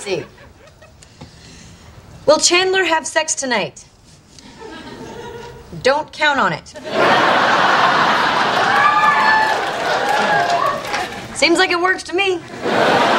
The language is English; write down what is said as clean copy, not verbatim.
see. Will Chandler have sex tonight? Don't count on it. Seems like it works to me.